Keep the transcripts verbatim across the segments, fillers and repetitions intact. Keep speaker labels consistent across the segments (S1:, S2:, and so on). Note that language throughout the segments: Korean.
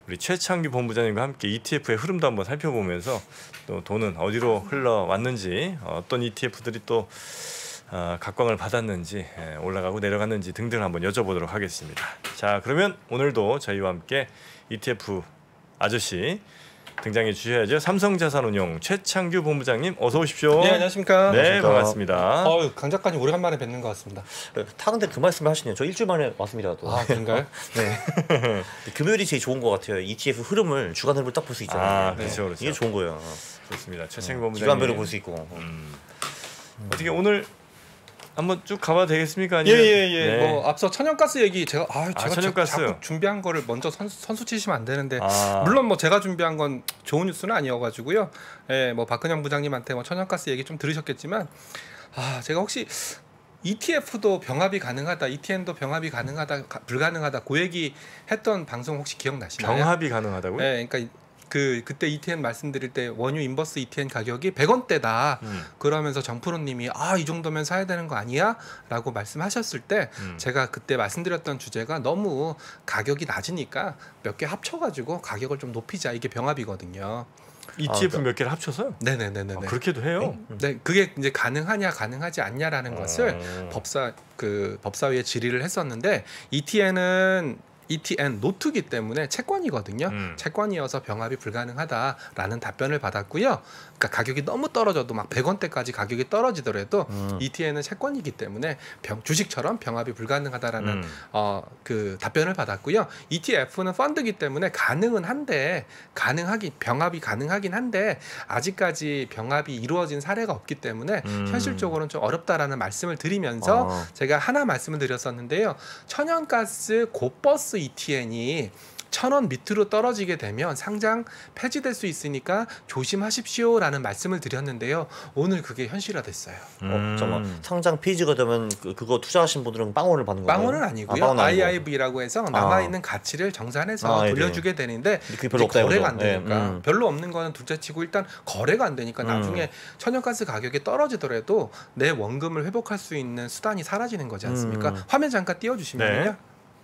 S1: 우리 최창규 본부장님과 함께 이티에프의 흐름도 한번 살펴보면서 또 돈은 어디로 흘러왔는지 어떤 이티에프들이 또 어, 각광을 받았는지 예, 올라가고 내려갔는지 등등 한번 여쭤보도록 하겠습니다. 자, 그러면 오늘도 저희와 함께 이티에프 아저씨 등장해 주셔야죠. 삼성자산운용 최창규 본부장님 어서 오십시오.
S2: 네, 안녕하십니까.
S1: 네,
S2: 안녕하십니까.
S1: 반갑습니다.
S2: 어유 강 작가님 오래간만에 뵙는 것 같습니다.
S3: 타근데 그 말씀을 하시네요. 저 일주일 만에 왔습니다. 또.
S2: 아, 그런가요?
S3: 네. 금요일이 제일 좋은 것 같아요. 이티에프 흐름을 주간 흐름을 딱 볼 수 있잖아요.
S1: 아,
S3: 네.
S1: 그렇죠, 그렇죠.
S3: 이게 좋은 거예요.
S1: 좋습니다. 최창규 본부장님
S3: 기관별로 볼 수 있고.
S1: 음. 음. 어떻게 오늘 한번 쭉 가봐도 되겠습니까? 아니면...
S2: 예예예. 예, 예.
S1: 네.
S2: 뭐 앞서 천연가스 얘기 제가 아 제가
S1: 아, 천연가스.
S2: 자꾸 준비한 거를 먼저 선, 선수 치시면 안 되는데
S1: 아.
S2: 물론 뭐 제가 준비한 건 좋은 뉴스는 아니어가지고요. 예, 뭐 박근영 부장님한테 뭐 천연가스 얘기 좀 들으셨겠지만 아 제가 혹시 이티에프도 병합이 가능하다, 이티엔도 병합이 가능하다, 가, 불가능하다 그 얘기 했던 방송 혹시 기억나시나요?
S1: 병합이 가능하다고요?
S2: 예, 그러니까. 그 그때 이티엔 말씀드릴 때 원유 인버스 이티엔 가격이 백 원대다.
S1: 음.
S2: 그러면서 정프로님이 아 이 정도면 사야 되는 거 아니야?라고 말씀하셨을 때
S1: 음.
S2: 제가 그때 말씀드렸던 주제가 너무 가격이 낮으니까 몇 개 합쳐가지고 가격을 좀 높이자 이게 병합이거든요.
S1: 이티에프
S3: 아,
S1: 몇 개를 합쳐서요?
S2: 네네네네.
S1: 아, 그렇게도 해요?
S2: 네, 그게 이제 가능하냐 가능하지 않냐라는 것을
S1: 어.
S2: 법사 그 법사위에 질의를 했었는데 이티엔은 이티엔 노트기 때문에 채권이거든요.
S1: 음.
S2: 채권이어서 병합이 불가능하다라는 답변을 받았고요. 그러니까 가격이 너무 떨어져도 막 백 원대까지 가격이 떨어지더라도
S3: 음.
S2: 이티엔은 채권이기 때문에 병, 주식처럼 병합이 불가능하다라는
S1: 음.
S2: 어, 그 답변을 받았고요. 이티에프는 펀드기 때문에 가능은 한데 가능하긴 병합이 가능하긴 한데 아직까지 병합이 이루어진 사례가 없기 때문에
S1: 음.
S2: 현실적으로는 좀 어렵다라는 말씀을 드리면서
S3: 어.
S2: 제가 하나 말씀을 드렸었는데요. 천연가스 고버스 이티엔이 천 원 밑으로 떨어지게 되면 상장 폐지될 수 있으니까 조심하십시오라는 말씀을 드렸는데요. 오늘 그게 현실화됐어요.
S1: 음.
S3: 어, 잠깐만. 상장 페이지가 되면 그, 그거 투자하신 분들은 빵원을 받는 거예요?
S2: 빵원은 아니고요.
S3: 아, 빵원은 아니고.
S2: 아이아이브이라고 해서 남아있는 가치를 정산해서
S3: 아, 예,
S2: 돌려주게 되는데
S3: 그게 별로 없다
S2: 거래가 안
S3: 이거죠.
S2: 되니까
S3: 예, 음.
S2: 별로 없는 거는 둘째치고 일단 거래가 안 되니까
S3: 음.
S2: 나중에 천연가스 가격이 떨어지더라도 내 원금을 회복할 수 있는 수단이 사라지는 거지 않습니까?
S3: 음.
S2: 화면 잠깐 띄워주시면요.
S1: 네.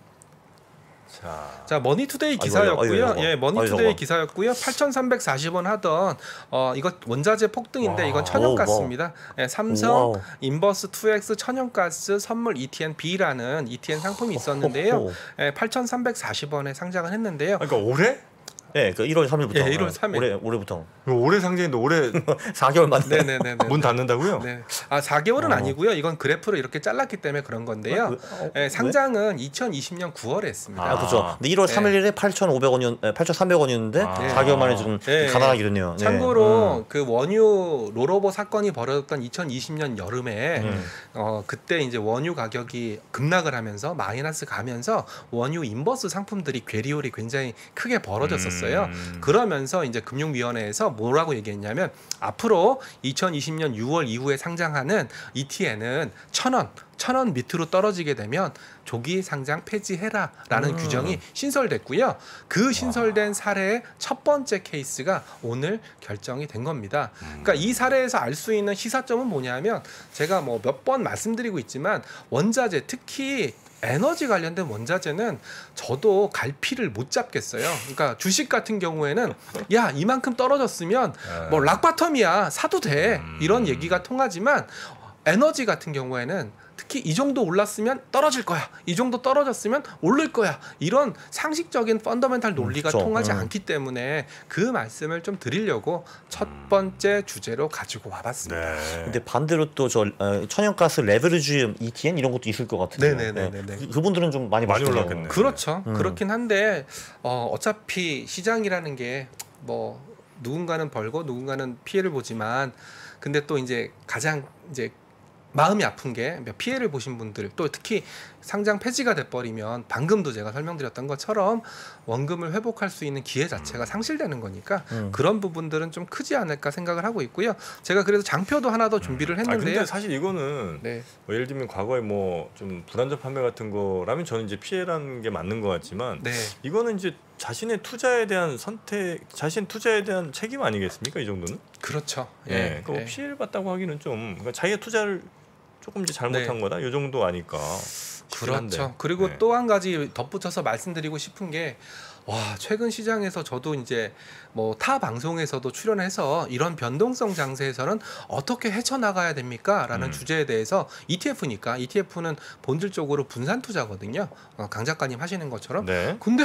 S1: 자,
S2: 자 머니투데이
S3: 아이고,
S2: 기사였고요.
S3: 아이고, 아이고.
S2: 예, 머니투데이
S3: 아이고,
S2: 기사였고요. 팔천삼백사십 원 하던 어 이거 원자재 폭등인데
S1: 와.
S2: 이건 천연가스입니다. 예, 삼성
S3: 와우.
S2: 인버스 투 엑스 천연가스 선물 이티엔 B라는 이티엔 상품이 있었는데요.
S3: 호호.
S2: 예, 팔천삼백사십 원에 상장을 했는데요.
S1: 그러니까 올해?
S3: 네, 그 일월 삼일부터.
S2: 예, 일월 삼일.
S3: 올해 올해부터.
S1: 이거 올해 상장인데 올해
S3: 사 개월 만에.
S2: 네네네.
S1: 문 닫는다고요?
S2: 네. 아 사 개월은
S3: 어.
S2: 아니고요. 이건 그래프로 이렇게 잘랐기 때문에 그런 건데요.
S3: 왜? 어,
S2: 예, 상장은 이천이십 년 구월에 했습니다.
S3: 아, 그렇죠. 근데 일월
S2: 네.
S3: 삼일에 팔천오백 원이었, 팔천삼백 원이었는데
S1: 아.
S3: 사 개월 만에 좀
S2: 네.
S3: 가난하게 됐네요. 네.
S2: 참고로
S3: 음.
S2: 그 원유 롤오버 사건이 벌어졌던 이천이십 년 여름에
S1: 음.
S2: 어 그때 이제 원유 가격이 급락을 하면서 마이너스 가면서 원유 인버스 상품들이 괴리홀이 굉장히 크게 벌어졌었어요.
S1: 음.
S2: 그러면서 이제 금융위원회에서 뭐라고 얘기했냐면 앞으로 이천이십 년 유월 이후에 상장하는 이티엔은 천 원, 천 원 밑으로 떨어지게 되면 조기 상장 폐지해라라는
S3: 음.
S2: 규정이 신설됐고요. 그 신설된 사례의 첫 번째 케이스가 오늘 결정이 된 겁니다. 그러니까 이 사례에서 알 수 있는 시사점은 뭐냐면 제가 뭐 몇 번 말씀드리고 있지만 원자재 특히 에너지 관련된 원자재는 저도 갈피를 못 잡겠어요. 그러니까 주식 같은 경우에는 야 이만큼 떨어졌으면 뭐 락바텀이야 사도 돼 이런 얘기가 통하지만 에너지 같은 경우에는 특히 이 정도 올랐으면 떨어질 거야. 이 정도 떨어졌으면 오를 거야. 이런 상식적인 펀더멘탈 논리가
S3: 그렇죠.
S2: 통하지
S3: 음.
S2: 않기 때문에 그 말씀을 좀 드리려고 첫 번째 주제로 가지고 와봤습니다.
S1: 네.
S3: 근데 반대로 또 저 천연가스 레버리지 이티엔 이런 것도 있을 것 같은데.
S2: 네네네네네.
S3: 그, 그분들은 좀 많이
S1: 많이
S3: 맞겠네요.
S1: 올랐겠네.
S2: 그렇죠.
S3: 음.
S2: 그렇긴 한데 어, 어차피 시장이라는 게 뭐 누군가는 벌고 누군가는 피해를 보지만 근데 또 이제 가장 이제 마음이 아픈 게 피해를 보신 분들 또 특히 상장 폐지가 돼버리면 방금도 제가 설명드렸던 것처럼 원금을 회복할 수 있는 기회 자체가 상실되는 거니까
S3: 음.
S2: 그런 부분들은 좀 크지 않을까 생각을 하고 있고요. 제가 그래서 장표도 하나 더 준비를
S1: 아
S2: 했는데요.
S1: 근데 사실 이거는
S2: 네.
S1: 뭐 예를 들면 과거에 뭐 좀 불안전 판매 같은 거라면 저는 이제 피해라는 게 맞는 것 같지만
S2: 네.
S1: 이거는 이제 자신의 투자에 대한 선택, 자신 투자에 대한 책임 아니겠습니까? 이 정도는?
S2: 그렇죠.
S1: 예.
S2: 예.
S1: 그러니까 뭐
S2: 예.
S1: 피해를 봤다고 하기는 좀 그러니까 자기가 투자를 조금 이제 잘못한
S2: 네.
S1: 거다. 이 정도 아니까. 싶긴
S2: 그렇죠.
S1: 한데.
S2: 그리고
S1: 네.
S2: 또 한 가지 덧붙여서 말씀드리고 싶은 게 와, 최근 시장에서 저도 이제 뭐 타 방송에서도 출연해서 이런 변동성 장세에서는 어떻게 헤쳐나가야 됩니까? 라는
S1: 음.
S2: 주제에 대해서 이티에프니까 이티에프는 본질적으로 분산 투자거든요. 어, 강 작가님 하시는 것처럼.
S1: 네.
S2: 근데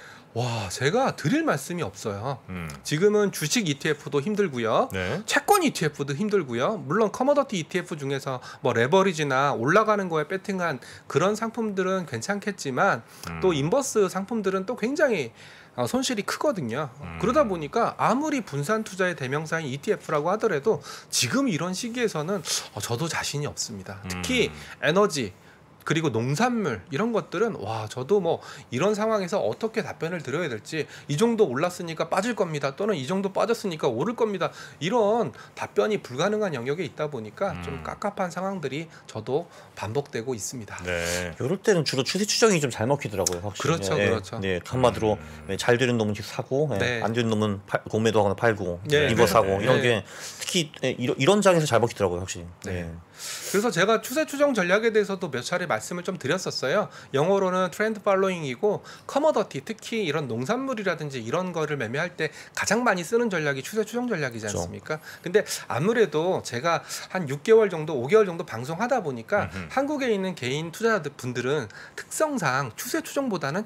S2: 와, 제가 드릴 말씀이 없어요.
S1: 음.
S2: 지금은 주식 이티에프도 힘들고요.
S1: 네.
S2: 채권 이티에프도 힘들고요. 물론 커머더티 이티에프 중에서 뭐 레버리지나 올라가는 거에 배팅한 그런 상품들은 괜찮겠지만
S1: 음.
S2: 또 인버스 상품들은 또 굉장히 어, 손실이 크거든요.
S1: 음.
S2: 그러다 보니까 아무리 분산 투자의 대명사인 이티에프라고 하더라도 지금 이런 시기에서는 어, 저도 자신이 없습니다. 특히
S1: 음.
S2: 에너지 그리고 농산물 이런 것들은 와, 저도 뭐 이런 상황에서 어떻게 답변을 드려야 될지, 이 정도 올랐으니까 빠질 겁니다, 또는 이 정도 빠졌으니까 오를 겁니다, 이런 답변이 불가능한 영역에 있다 보니까
S1: 음.
S2: 좀 깝깝한 상황들이 저도 반복되고 있습니다.
S1: 네.
S3: 이럴 때는 주로 추세 추정이 좀 잘 먹히더라고요. 확실히.
S2: 그렇죠,
S3: 예,
S2: 그렇죠.
S3: 네, 한마디로
S1: 음.
S3: 예, 잘 되는 놈은 사고, 예,
S2: 네.
S3: 안 되는 놈은 팔, 공매도하거나 팔고,
S2: 네,
S3: 이거
S1: 네,
S3: 사고
S1: 네.
S3: 이런
S2: 네.
S3: 게 특히 예, 이런, 이런 장에서 잘 먹히더라고요, 확실히.
S2: 네.
S3: 예.
S2: 그래서 제가 추세 추정 전략에 대해서도 몇 차례 말씀을 좀 드렸었어요. 영어로는 트렌드 팔로잉이고, 커머더티, 특히 이런 농산물이라든지 이런 거를 매매할 때 가장 많이 쓰는 전략이 추세 추정 전략이지
S3: 그렇죠.
S2: 않습니까? 근데 아무래도 제가 한 육 개월 정도, 오 개월 정도 방송하다 보니까
S1: 음흠.
S2: 한국에 있는 개인 투자자분들은 특성상 추세 추정보다는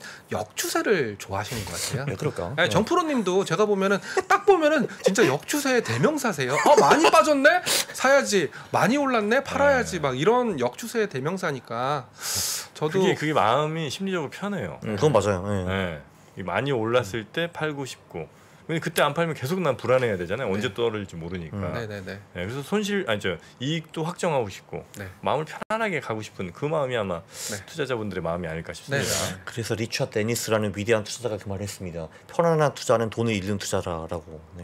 S2: 역추세를 좋아하시는 것 같아요.
S3: 예, 그럴까?
S2: 아니, 정프로님도 제가 보면은 딱 보면은 진짜 역추세의 대명사세요. 어, 많이 빠졌네, 사야지. 많이 올랐네, 팔아야지.
S1: 네.
S2: 막 이런 역추세의 대명사니까 저도
S1: 그게 그게 마음이 심리적으로 편해요.
S3: 음, 그건 맞아요. 예.
S1: 네. 이 많이 올랐을 때 팔고 싶고. 근데 그때 안 팔면 계속 난 불안해야 되잖아요. 언제
S2: 네.
S1: 떨어질지 모르니까.
S3: 음.
S2: 네네네.
S1: 네, 그래서 손실 아니 저 이익도 확정하고 싶고
S2: 네.
S1: 마음을 편안하게 가고 싶은 그 마음이 아마
S2: 네.
S1: 투자자분들의 마음이 아닐까 싶습니다.
S2: 네.
S3: 그래서 리처드 데니스라는 위대한 투자자가 그 말을 했습니다. 편안한 투자는 돈을 잃는 투자라라고. 네.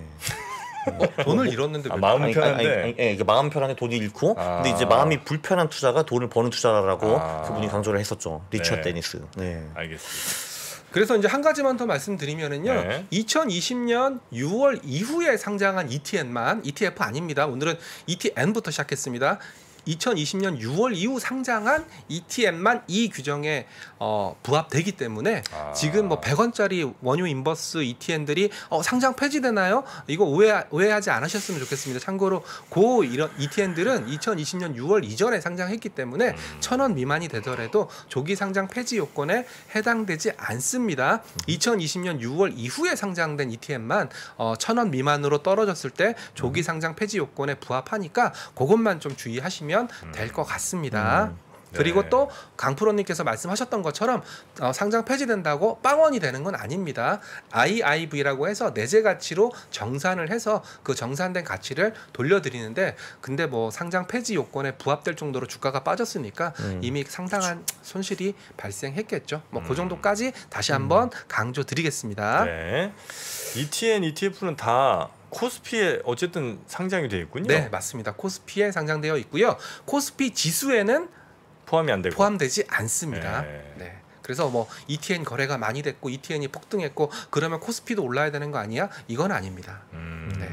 S2: 어, 돈을 잃었는데
S1: 아,
S2: 왜-
S1: 마음은
S3: 아니,
S1: 편한데.
S3: 아니, 아니, 아니, 예, 마음 편한데 돈이 잃고,
S1: 아.
S3: 근데 이제 마음이 불편한 투자가 돈을 버는 투자라고
S1: 아.
S3: 그분이 강조를 했었죠. 리처드
S1: 네.
S3: 데니스. 네.
S1: 알겠습니다.
S2: 그래서 이제 한 가지만 더 말씀드리면은요.
S1: 네.
S2: 이천이십 년 유월 이후에 상장한 이티엔만, 이티에프 아닙니다. 오늘은 이티엔부터 시작했습니다. 이천이십 년 유월 이후 상장한 이티엔만 이 규정에 어, 부합되기 때문에
S1: 아.
S2: 지금 뭐 백 원짜리 원유 인버스 이티엔들이 어, 상장 폐지되나요? 이거 오해 오해하지 않으셨으면 좋겠습니다. 참고로 고 이런 이티엔들은 이천이십 년 유월 이전에 상장했기 때문에
S1: 음.
S2: 천 원 미만이 되더라도 조기 상장 폐지 요건에 해당되지 않습니다. 이천이십 년 유월 이후에 상장된 이티엔만 어, 천 원 미만으로 떨어졌을 때 조기 상장 폐지 요건에 부합하니까 그것만 좀 주의하시면 될 것 같습니다.
S3: 음.
S2: 그리고
S1: 네.
S2: 또 강프로님께서 말씀하셨던 것처럼 어, 상장 폐지된다고 빵원이 되는 건 아닙니다. 아이아이브이라고 해서 내재 가치로 정산을 해서 그 정산된 가치를 돌려드리는데, 근데 뭐 상장 폐지 요건에 부합될 정도로 주가가 빠졌으니까
S3: 음.
S2: 이미 상당한 손실이 발생했겠죠. 뭐 그
S1: 음.
S2: 정도까지 다시 한번 강조드리겠습니다.
S1: 네. 이티엔, 이티에프는 다 코스피에 어쨌든 상장이 되어 있군요.
S2: 네, 맞습니다. 코스피에 상장되어 있고요. 코스피 지수에는
S1: 포함이 안 되고.
S2: 포함되지 않습니다.
S1: 네.
S2: 네. 그래서 뭐 이티엔 거래가 많이 됐고 이티엔이 폭등했고 그러면 코스피도 올라야 되는 거 아니야? 이건 아닙니다.
S1: 음.
S2: 네.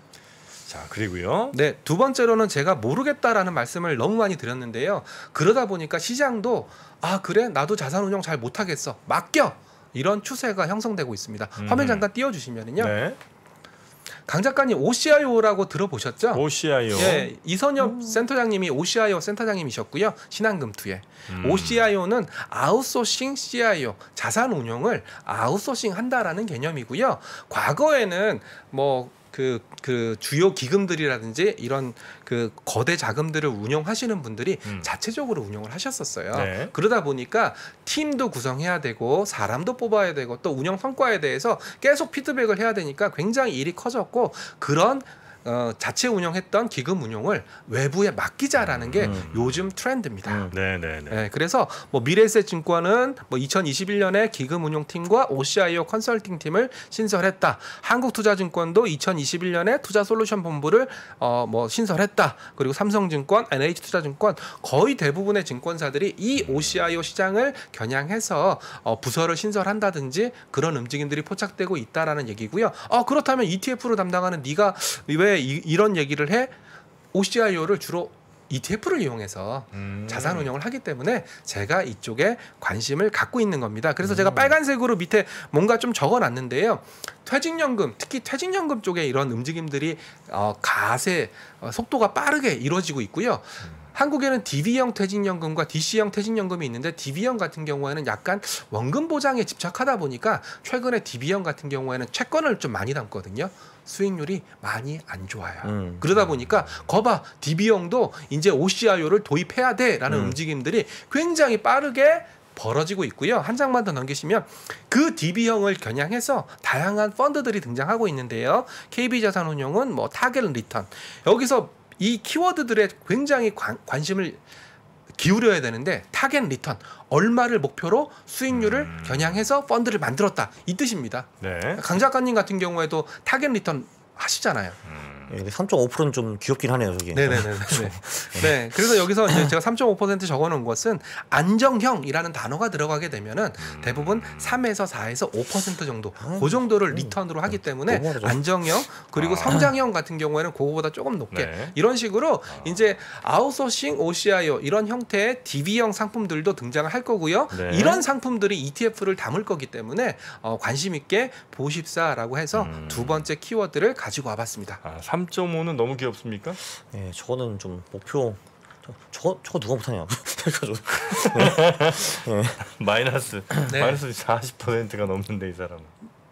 S1: 자, 그리고요.
S2: 네, 두 번째로는 제가 모르겠다라는 말씀을 너무 많이 드렸는데요. 그러다 보니까 시장도 아 그래 나도 자산운용 잘 못하겠어 맡겨, 이런 추세가 형성되고 있습니다.
S1: 음.
S2: 화면 잠깐 띄워주시면은요.
S1: 네.
S2: 강 작가님 오씨아이오라고 들어보셨죠?
S1: 오씨아이오.
S2: 예, 이선엽 센터장님이 오씨아이오 센터장님이셨고요. 신한금투에.
S1: 음.
S2: 오씨아이오는 아웃소싱 씨아이오, 자산 운용을 아웃소싱 한다라는 개념이고요. 과거에는 뭐 그, 그 주요 기금들이라든지 이런 그 거대 자금들을 운영하시는 분들이
S1: 음.
S2: 자체적으로 운영을 하셨었어요.
S1: 네.
S2: 그러다 보니까 팀도 구성해야 되고 사람도 뽑아야 되고 또 운영 성과에 대해서 계속 피드백을 해야 되니까 굉장히 일이 커졌고, 그런 어, 자체 운영했던 기금 운용을 외부에 맡기자라는 게
S3: 음.
S2: 요즘 트렌드입니다.
S3: 음.
S1: 네, 네, 네.
S2: 네, 그래서 뭐 미래에셋증권은 뭐 이천이십일 년에 기금운용팀과 오씨아이오 컨설팅팀을 신설했다. 한국투자증권도 이천이십일 년에 투자솔루션본부를 어 뭐 신설했다. 그리고 삼성증권, 엔에이치투자증권 거의 대부분의 증권사들이 이 오씨아이오 시장을 겨냥해서 어 부서를 신설한다든지 그런 움직임들이 포착되고 있다라는 얘기고요. 어 그렇다면 이티에프로 담당하는 네가 왜 이, 이런 얘기를 해? 오씨아이오를 주로 이티에프를 이용해서
S1: 음.
S2: 자산 운용을 하기 때문에 제가 이쪽에 관심을 갖고 있는 겁니다. 그래서
S1: 음.
S2: 제가 빨간색으로 밑에 뭔가 좀 적어놨는데요. 퇴직연금, 특히 퇴직연금 쪽에 이런 움직임들이 어, 가세 어, 속도가 빠르게 이루어지고 있고요.
S1: 음.
S2: 한국에는 디비형 퇴직연금과 디씨형 퇴직연금이 있는데 디비형 같은 경우에는 약간 원금 보장에 집착하다 보니까 최근에 디비형 같은 경우에는 채권을 좀 많이 담거든요. 수익률이 많이 안 좋아요.
S3: 음.
S2: 그러다 보니까 거봐 디비형도 이제 오씨아이오를 도입해야 돼라는
S3: 음.
S2: 움직임들이 굉장히 빠르게 벌어지고 있고요. 한 장만 더 넘기시면 그 디비형을 겨냥해서 다양한 펀드들이 등장하고 있는데요. 케이비자산운용은 뭐 타겟 리턴 여기서 이 키워드들에 굉장히 관, 관심을 기울여야 되는데 타겟 리턴 얼마를 목표로 수익률을
S1: 음.
S2: 겨냥해서 펀드를 만들었다 이 뜻입니다.
S1: 네.
S2: 강 작가님 같은 경우에도 타겟 리턴 하시잖아요.
S1: 음.
S3: 예, 삼 점 오 퍼센트는 좀 귀엽긴 하네요, 저기.
S2: 네네네. 네. 네. 그래서 여기서 이제 제가 삼 점 오 퍼센트 적어놓은 것은 안정형이라는 단어가 들어가게 되면은
S1: 음.
S2: 대부분 삼에서 사에서 오 퍼센트 정도,
S3: 음.
S2: 그 정도를 리턴으로 하기 때문에
S3: 너무 많아져.
S2: 안정형 그리고
S1: 아.
S2: 성장형 같은 경우에는 그거보다 조금 높게
S1: 네.
S2: 이런 식으로 이제 아웃소싱, 오씨아이오 이런 형태의 디비형 상품들도 등장을 할 거고요.
S1: 네.
S2: 이런 상품들이 이티에프를 담을 거기 때문에 어, 관심 있게 보십사라고 해서
S1: 음.
S2: 두 번째 키워드를 가지고 와봤습니다.
S1: 아, 삼 점 오는 너무 귀엽습니까?
S3: 예, 저거는 좀 목표. 저, 저거 저거 누가 못하냐?
S1: 마이너스
S2: 네.
S1: 마이너스 사십 퍼센트가 넘는데 이 사람은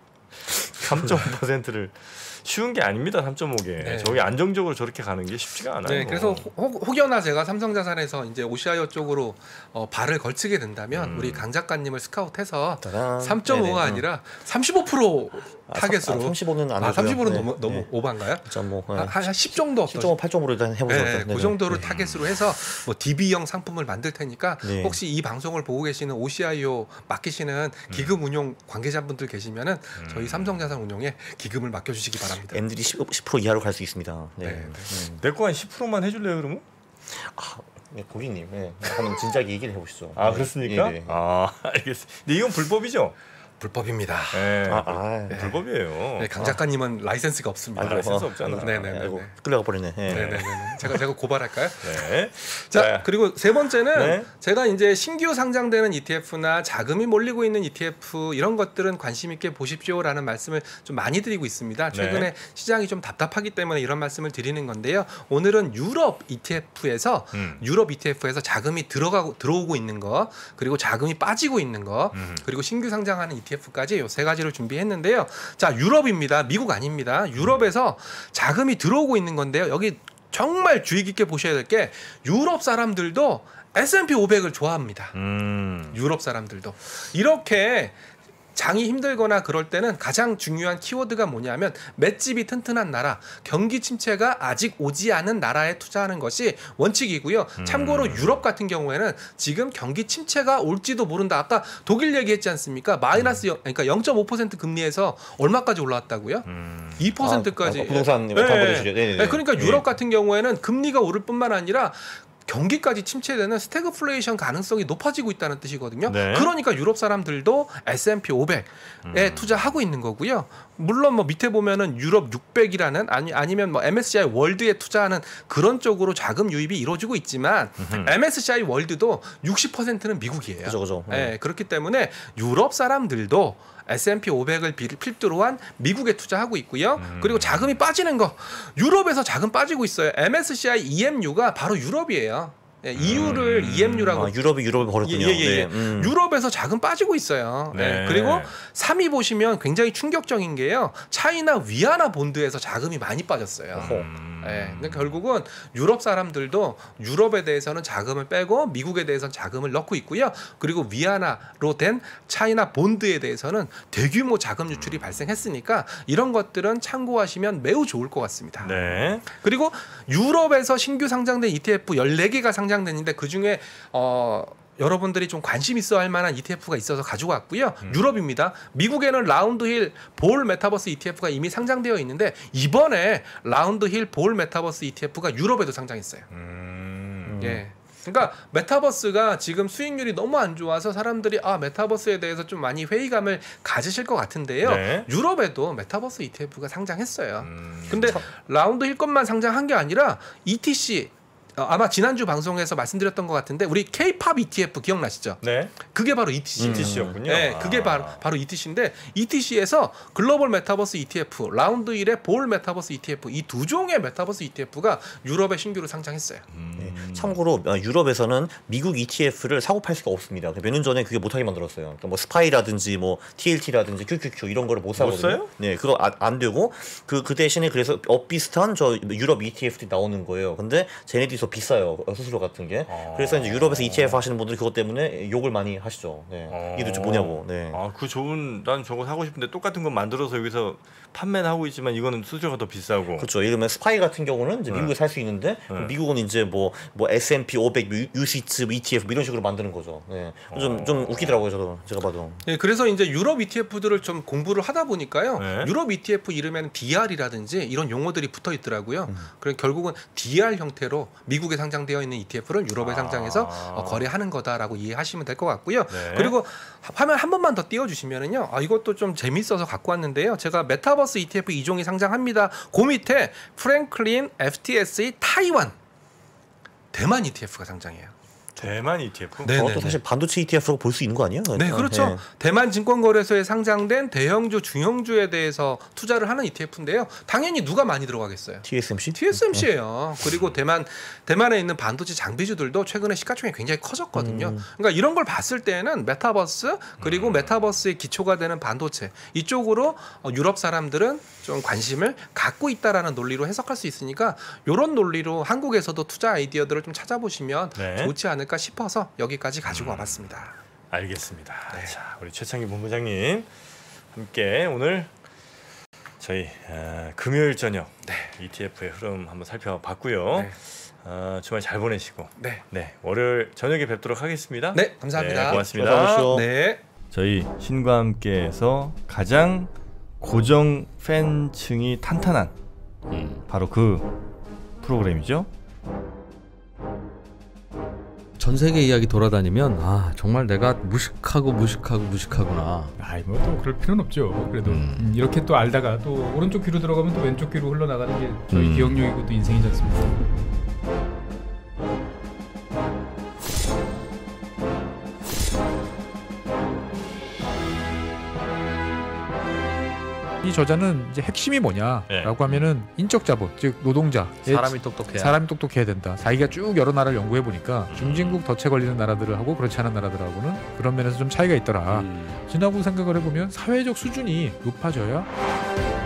S1: 삼 점 오 퍼센트를 쉬운 게 아닙니다. 삼 점 오게
S2: 네.
S1: 저게 안정적으로 저렇게 가는 게 쉽지가 않아요.
S2: 네, 그래서 혹, 혹여나 제가 삼성자산에서 이제 오씨아이오 쪽으로 어, 발을 걸치게 된다면
S1: 음.
S2: 우리 강 작가님을 스카웃해서
S3: 짜잔.
S2: 삼 점 오가
S3: 네네.
S2: 아니라 삼십오 퍼센트 타겟으로
S3: 아, 삼십오는 안
S2: 아,
S3: 되고요.
S2: 삼십오는
S3: 네,
S2: 너무 너무
S3: 네.
S2: 오반가요?
S3: 진짜 뭐 네.
S2: 한, 한 십 정도
S3: 십 점 오, 팔 점으로 일단 해보죠.
S2: 네,
S3: 일단.
S2: 그
S3: 네네.
S2: 정도를
S3: 네.
S2: 타겟으로 해서 뭐 디비형 상품을 만들 테니까
S3: 네.
S2: 혹시 이 방송을 보고 계시는 오씨아이오 맡기시는 기금 운용 관계자분들 계시면은
S1: 음.
S2: 저희 삼성자산 운용에 기금을 맡겨주시기 바랍니다.
S3: 엠들이 십 퍼센트 이하로 갈 수 있습니다. 네.
S2: 네, 네.
S3: 음.
S1: 내 거 한 십 퍼센트만 해줄래요 그러면?
S3: 아, 네, 고객님, 네. 한번 진작에 얘기를 해보시죠.
S1: 아
S3: 네.
S1: 그렇습니까?
S3: 예, 네.
S1: 아 알겠습니다. 근데 이건 불법이죠?
S2: 불법입니다.
S1: 네,
S3: 아, 아,
S1: 불- 불법이에요.
S2: 네, 강 작가님은 라이센스가 없습니다.
S1: 아, 라이센스 없잖아.
S2: 네네네.
S3: 아이고 끌려가 버리네. 네.
S2: 네네네. 제가 제가 고발할까요?
S1: 네.
S2: 자,
S1: 자,
S2: 그리고 세 번째는
S1: 네.
S2: 제가 이제 신규 상장되는 이티에프나 자금이 몰리고 있는 이티에프 이런 것들은 관심 있게 보십시오라는 말씀을 좀 많이 드리고 있습니다. 최근에
S1: 네.
S2: 시장이 좀 답답하기 때문에 이런 말씀을 드리는 건데요. 오늘은 유럽 이티에프에서
S1: 음.
S2: 유럽 이티에프에서 자금이 들어가고 들어오고 있는 거, 그리고 자금이 빠지고 있는 거,
S1: 음.
S2: 그리고 신규 상장하는 이티에프까지 요 세 가지를 준비했는데요. 자, 유럽입니다. 미국 아닙니다. 유럽에서 자금이 들어오고 있는 건데요. 여기 정말 주의 깊게 보셔야 될 게 유럽 사람들도 에스 앤 피 오백을 좋아합니다.
S1: 음.
S2: 유럽 사람들도 이렇게 장이 힘들거나 그럴 때는 가장 중요한 키워드가 뭐냐면 맷집이 튼튼한 나라, 경기 침체가 아직 오지 않은 나라에 투자하는 것이 원칙이고요.
S1: 음.
S2: 참고로 유럽 같은 경우에는 지금 경기 침체가 올지도 모른다. 아까 독일 얘기했지 않습니까? 마이너스 영, 그러니까 영 점 오 퍼센트 금리에서 얼마까지 올라왔다고요?
S1: 음.
S2: 이 퍼센트까지.
S3: 아, 아, 부동산
S2: 네.
S3: 담보대출이요. 네네네.
S2: 네, 그러니까 유럽
S3: 네.
S2: 같은 경우에는 금리가 오를 뿐만 아니라 경기까지 침체되는 스태그플레이션 가능성이 높아지고 있다는 뜻이거든요.
S1: 네.
S2: 그러니까 유럽 사람들도 에스 앤 피 오백에
S1: 음.
S2: 투자하고 있는 거고요. 물론 뭐 밑에 보면은 유럽 육백이라는 아니 아니면 뭐 엠에스시아이 월드에 투자하는 그런 쪽으로 자금 유입이 이루어지고 있지만
S1: 음흠.
S2: 엠에스시아이 월드도 육십 퍼센트는 미국이에요.
S3: 그죠, 그죠.
S2: 네, 그렇기 때문에 유럽 사람들도 에스 앤 피 오백을 필두로 한 미국에 투자하고 있고요.
S1: 음.
S2: 그리고 자금이 빠지는 거 유럽에서 자금 빠지고 있어요. 엠에스시아이 이엠유가 바로 유럽이에요. 예, 이유를
S1: 음.
S2: 이엠유라고
S3: 아, 유럽이 유럽을 버렸군요.
S2: 예, 예, 예.
S3: 네. 음.
S2: 유럽에서 자금 빠지고 있어요.
S1: 네.
S2: 예, 그리고 삼 위 보시면 굉장히 충격적인 게요. 차이나 위아나 본드에서 자금이 많이 빠졌어요.
S1: 음.
S2: 예, 근데 결국은 유럽 사람들도 유럽에 대해서는 자금을 빼고 미국에 대해서는 자금을 넣고 있고요. 그리고 위아나로 된 차이나 본드에 대해서는 대규모 자금 유출이 발생했으니까 이런 것들은 참고하시면 매우 좋을 것 같습니다.
S1: 네.
S2: 그리고 유럽에서 신규 상장된 이티에프 열네 개가 상장됐는데 그중에 어 여러분들이 좀 관심 있어 할 만한 이티에프가 있어서 가지고 왔고요.
S1: 음.
S2: 유럽입니다. 미국에는 라운드힐 볼 메타버스 이티에프가 이미 상장되어 있는데 이번에 라운드힐 볼 메타버스 이티에프가 유럽에도 상장했어요.
S1: 음.
S2: 예. 그러니까 메타버스가 지금 수익률이 너무 안 좋아서 사람들이 아 메타버스에 대해서 좀 많이 회의감을 가지실 것 같은데요.
S1: 네.
S2: 유럽에도 메타버스 이티에프가 상장했어요.
S1: 음.
S2: 근데 라운드 힐 것만 상장한 게 아니라 이티씨 어, 아마 지난주 방송에서 말씀드렸던 것 같은데 우리 K-팝 이티에프 기억나시죠?
S1: 네.
S2: 그게 바로 이티씨.
S1: 이티씨였군요.
S2: 네, 그게
S1: 아.
S2: 바로 바로 이티씨인데 이티씨에서 글로벌 메타버스 이티에프, 라운드 일의 볼 메타버스 이티에프 이 두 종의 메타버스 이티에프가 유럽에 신규로 상장했어요.
S1: 음.
S3: 네. 참고로 어, 유럽에서는 미국 이티에프를 사고 팔 수가 없습니다. 몇 년 전에 그게 못하게 만들었어요. 그러니까 뭐 스파이라든지 뭐 티엘티라든지 큐큐큐 이런 거를 못 사거든요.
S1: 써요?
S3: 네, 그거 안, 안 되고 그 그 대신에 그래서 업 비슷한 저 유럽 이티에프들이 나오는 거예요. 근데 쟤네들이 더 비싸요. 수수료 같은 게.
S1: 아.
S3: 그래서 이제 유럽에서 이티에프 하시는 분들이 그것 때문에 욕을 많이 하시죠. 네.
S1: 어.
S3: 이게 도대체 뭐냐고. 네.
S1: 아, 그 좋은 난 저거 사고 싶은데 똑같은 거 만들어서 여기서 판매는 하고 있지만 이거는 수수료가 더 비싸고.
S3: 그렇죠. 예를 들면 스파이 같은 경우는 이제
S1: 네.
S3: 미국에 살 수 있는데
S1: 네.
S3: 미국은 이제 뭐 뭐 에스앤피 오백, 유시츠, 이티에프 이런 식으로 만드는 거죠. 네. 좀 좀
S1: 어.
S3: 웃기더라고요. 저도 제가 봐도.
S2: 네, 그래서 이제 유럽 이티에프들을 좀 공부를 하다 보니까요.
S1: 네.
S2: 유럽 이티에프 이름에는 디알이라든지 이런 용어들이 붙어 있더라고요.
S3: 음.
S2: 그래서 결국은 디알 형태로 미국에 상장되어 있는 이티에프를 유럽에
S1: 아.
S2: 상장해서 어, 거래하는 거다라고 이해하시면 될 것 같고요.
S1: 네.
S2: 그리고 화면 한 번만 더 띄워주시면은요. 아, 이것도 좀 재밌어서 갖고 왔는데요. 제가 메타버스 이티에프 이 종이 상장합니다. 그 밑에 프랭클린 에프티에스의 타이완 대만 이티에프가 상장해요.
S1: 대만 이티에프?
S2: 네.
S3: 저것도 사실 반도체 이티에프라고 볼 수 있는 거 아니에요?
S2: 네, 그렇죠.
S3: 네.
S2: 대만 증권거래소에 상장된 대형주, 중형주에 대해서 투자를 하는 이티에프인데요. 당연히 누가 많이 들어가겠어요?
S3: 티에스엠씨?
S2: 티에스엠씨예요. 그리고 대만 대만에 있는 반도체 장비주들도 최근에 시가총액이 굉장히 커졌거든요.
S3: 음.
S2: 그러니까 이런 걸 봤을 때는 메타버스 그리고
S1: 음.
S2: 메타버스의 기초가 되는 반도체 이쪽으로 어, 유럽 사람들은 좀 관심을 갖고 있다라는 논리로 해석할 수 있으니까 이런 논리로 한국에서도 투자 아이디어들을 좀 찾아보시면
S1: 네.
S2: 좋지 않을까 싶어서 여기까지 가지고
S1: 음.
S2: 와봤습니다.
S1: 알겠습니다.
S2: 네.
S1: 자, 우리 최창기 본부장님 함께 오늘 저희 어, 금요일 저녁
S2: 네.
S1: 이티에프의 흐름 한번 살펴봤고요.
S2: 네.
S1: 어, 주말 잘 보내시고
S2: 네.
S1: 네, 월요일 저녁에 뵙도록 하겠습니다.
S2: 네, 감사합니다.
S1: 네, 고맙습니다.
S3: 수고하십시오.
S2: 네.
S1: 저희 신과 함께해서 가장 고정 팬층이 탄탄한
S4: 음.
S1: 바로 그 프로그램이죠.
S4: 전 세계 이야기 돌아다니면 아 정말 내가 무식하고 무식하고 무식하구나.
S5: 아이 뭐 또 그럴 필요는 없죠. 그래도
S4: 음.
S5: 음, 이렇게 또 알다가 또 오른쪽 귀로 들어가면 또 왼쪽 귀로 흘러나가는 게 저희
S4: 음.
S5: 기억력이고 또 인생이지 않습니까? 이 저자는 이제 핵심이 뭐냐라고
S1: 네.
S5: 하면은 인적 자본, 즉 노동자,
S4: 사람이 똑똑해야.
S5: 사람이 똑똑해야 된다. 자기가 쭉 여러 나라를 연구해 보니까 중진국 덫에 걸리는 나라들을 하고 그렇지 않은 나라들하고는 그런 면에서 좀 차이가 있더라.
S4: 음.
S5: 지나고 생각을 해보면 사회적 수준이 높아져야